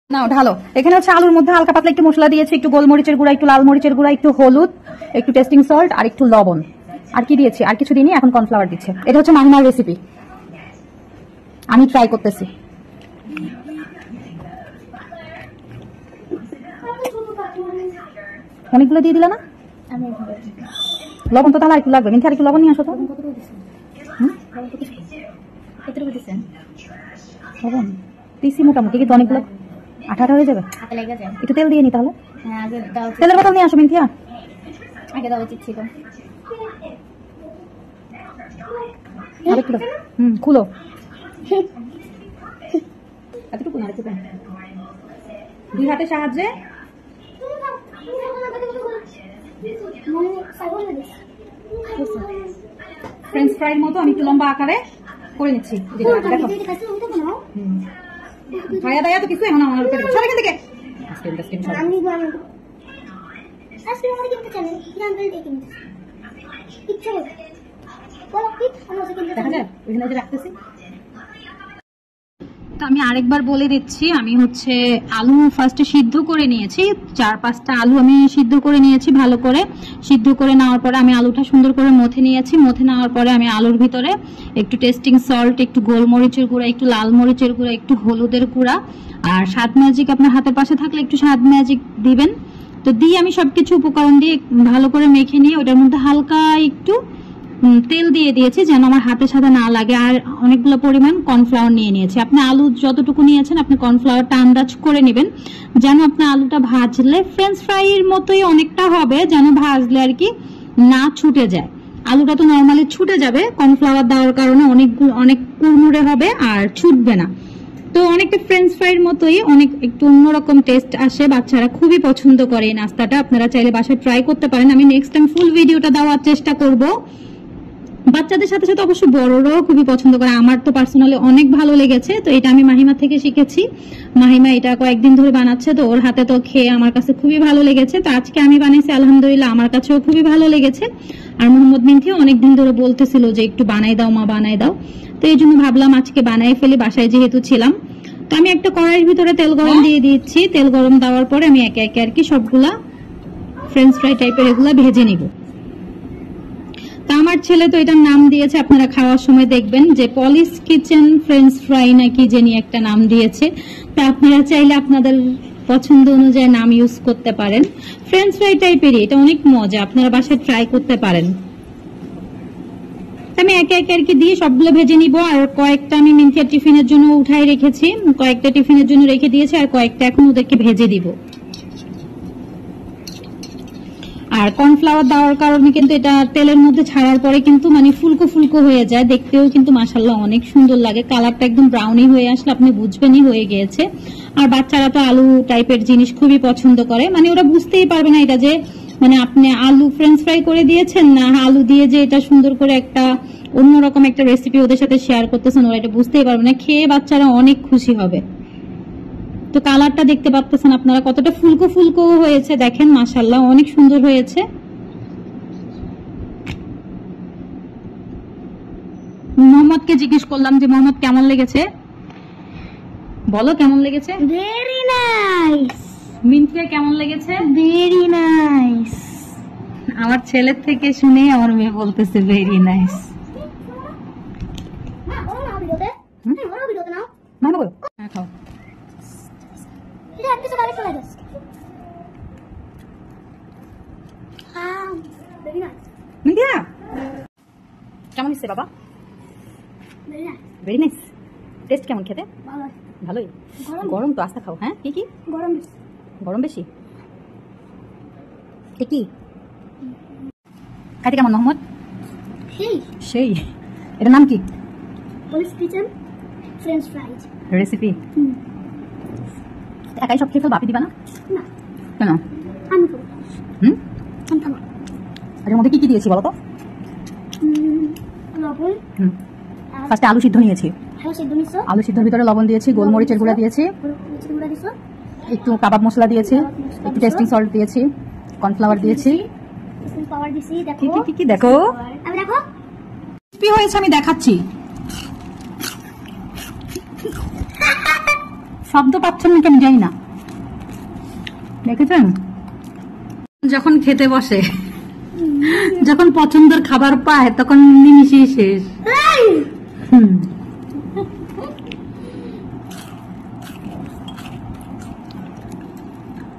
না ঢালো। এখানে হচ্ছে আলুর মধ্যে হালকা পাতলা একটু মশলা দিয়েছি, একটু গোলমরিচের গুঁড়া, একটু লাল মরিচের গুঁড়া, একটু হলুদ, একটু টেস্টিং সল্ট আর একটু লবণ। আর কি দিয়েছি? আর কিছু দিনই, এখন কর্নফ্লাওয়ার দিচ্ছে। এটা হচ্ছে মাহিমার রেসিপি, আমি ট্রাই করতেছি। অনেকগুলো দিয়ে দিলে না? লবণ তো তাহলে একটু লাগবে। মিনথি আর একটু লবণ নিয়ে আসো তো। লবণ দিছি মোটামুটি, কিন্তু অনেকগুলো আঠা আঠা হয়ে যাবে। একটু তেল দিয়ে নি তাহলে। তেলের বোতল নিয়ে আসো মিনথিয়া। আগে দেওয়া উচিত ছিল। আরেকটু খুলো। এতটুকু না, আরেকটু দুই হাতের সাহায্যে ফ্রেঞ্চ ফ্রাইর মতো আমি একটু লম্বা আকারে করে নিচ্ছি। দেখো ভাইয়া দায়া তো কিছু এখন আমার উপরে সব এখান থেকে দেখা যায় ওইখানে রাখতেছি। তো আমি আরেকবার বলে দিচ্ছি, আমি হচ্ছে আলু ফার্স্টে সিদ্ধ করে নিয়েছি, 4-5টা আলু আমি সিদ্ধ করে নিয়েছি। ভালো করে সিদ্ধ করে নেওয়ার পরে আমি আলুটা সুন্দর করে মথে নিয়েছি। মথে নেওয়ার পরে আমি আলুর ভিতরে একটু টেস্টিং সল্ট, একটু গোলমরিচের গুঁড়া, একটু লাল মরিচের গুঁড়া, একটু হলুদের গুঁড়া আর স্বাদ ম্যাজিক আপনার হাতের পাশে থাকলে একটু স্বাদ ম্যাজিক দিবেন। তো দিয়ে আমি সবকিছু উপকরণ দিয়ে ভালো করে মেখে নিয়ে ওটার মধ্যে হালকা একটু তেল দিয়ে দিয়েছি যেন আমার হাতের সাথে না লাগে। আর অনেকগুলো পরিমাণ কর্নফ্লাওয়ার নিয়ে নিয়েছি। আপনি আলু যতটুকু নিয়েছেন আপনি কর্নফ্লাওয়ারটা আন্দাজ করে নেবেন, যেন আপনার আলুটা ভাজলে ফ্রেঞ্চ ফ্রাইয়ের মতোই অনেকটা হবে, যেন ভাজলে আর কি না ছুটে যায়। আলুটা তো নর্মালি ছুটে যাবে, কর্নফ্লাওয়ার দেওয়ার কারণে অনেক কুড়মুড়ে হবে আর ছুটবে না। তো অনেকটা ফ্রেঞ্চ ফ্রাইয়ের মতোই, অনেক একটু অন্যরকম টেস্ট আসে। বাচ্চারা খুবই পছন্দ করে এই নাস্তাটা, আপনারা চাইলে বাসায় ট্রাই করতে পারেন। আমি নেক্সট টাইম ফুল ভিডিওটা দেওয়ার চেষ্টা করব। বাচ্চাদের সাথে সাথে অবশ্য বড়রাও খুবই পছন্দ করে। আমার তো পার্সোনালি অনেক ভালো লেগেছে। তো এটা আমি মাহিমা থেকে শিখেছি। মাহিমা এটা কয়েকদিন ধরে বানাচ্ছে, তো ওর হাতে তো খেয়ে আমার কাছে খুবই ভালো লেগেছে। তো আজকে আমি বানাইছি, আলহামদুলিল্লাহ আমার কাছেও খুবই ভালো লেগেছে। আর মোহাম্মদ মিনথিও অনেকদিন ধরে বলতেছিল যে একটু বানাই দাও মা, বানাই দাও। তো এই জন্য ভাবলাম আজকে বানাই ফেলি, বাসায় যেহেতু ছিলাম। তো আমি একটা কড়াইয়ের ভিতরে তেল গরম দিয়ে দিচ্ছি। তেল গরম দেওয়ার পরে আমি একে একে আর কি সবগুলা ফ্রেঞ্চ ফ্রাই টাইপের এগুলা ভেজে নিব। আমার ছেলে তো এটার নাম দিয়েছে, আপনারা খাওয়ার সময় দেখবেন যে পলিশ কিচেন ফ্রেঞ্চ ফ্রাই নাকি জানি একটা নাম দিয়েছে। তা আপনারা চাইলে আপনাদের পছন্দ অনুযায়ী নাম ইউজ করতে পারেন। ফ্রেঞ্চ ফ্রাই টাইপেরই, এটা অনেক মজা, আপনারা বাসায় ট্রাই করতে পারেন। আমি একে একে আর কি দিয়ে সবগুলো ভেজে নিব। আর কয়েকটা আমি মিনথিয়ার টিফিনের জন্য উঠাই রেখেছি, কয়েকটা টিফিনের জন্য রেখে দিয়েছি, আর কয়েকটা এখন ওদেরকে ভেজে দিব। আর কর্নফ্লাওয়ার দেওয়ার কারণে কিন্তু এটা তেলের মধ্যে ছাড়ার পরে কিন্তু মানে ফুলকো ফুলকো হয়ে যায়, দেখতেও কিন্তু মাশাআল্লাহ অনেক সুন্দর লাগে। কালারটা একদম ব্রাউনি হয়ে আসলে আপনি বুঝবেনই হয়ে গিয়েছে। আর বাচ্চারা তো আলু টাইপের জিনিস খুবই পছন্দ করে, মানে ওরা বুঝতেই পারবে না এটা যে মানে আপনি আলু ফ্রেঞ্চ ফ্রাই করে দিয়েছেন না আলু দিয়ে যে এটা সুন্দর করে একটা অন্যরকম একটা রেসিপি ওদের সাথে শেয়ার করতেছেন, ওরা এটা বুঝতেই পারবে না। খেয়ে বাচ্চারা অনেক খুশি হবে। তো কালারটা দেখতে পাচ্ছেন আপনারা কতটা ফুলকো ফুলকো হয়েছে, দেখেন মাশাআল্লাহ অনেক সুন্দর হয়েছে। মোহাম্মদকে জিজ্ঞেস করলাম যে মোহাম্মদ কেমন লেগেছে, বলো কেমন লেগেছে। Very nice. মিনথিয়া কেমন লেগেছে। Very nice. আমার ছেলের থেকে শুনে আমার মেয়ে বলতেছে ভেরি নাইস। খাও। কেমন হচ্ছে বাবা। Very nice. টেস্ট কেমন খেতে। ভালোই। গরম তো, আস্তে খাও। হ্যাঁ কি কি গরম বেশি কি খাইতে কেমন মোহাম্মদ। সেই এটার নাম কি। Polish kitchen French fries recipe. একাই সব খেয়ে ফেল, বাপি দিবা না। কেন। আমি খাবো। আমি খাবো। এর মধ্যে কি কি দিয়েছি বলো তো। লবণ। ফার্স্টে আলু সিদ্ধ নিয়েছি। আলু সিদ্ধর ভিতরে লবণ দিয়েছি, গোলমরিচের গুঁড়া দিয়েছি, একটু কাবাব মশলা দিয়েছি, একটু টেস্টিং সল্ট দিয়েছি, কর্নফ্লাওয়ার দিয়েছি। কি দেখো ক্রিসপি হয়েছে, আমি দেখাচ্ছি। শব্দ পাচ্ছেন নাকি আমি জানি না, দেখেছেন? যখন খেতে বসে, যখন পছন্দের খাবার পায় তখন নিমিশেই শেষ।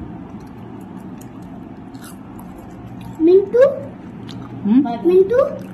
Mintu. হুম? Mintu.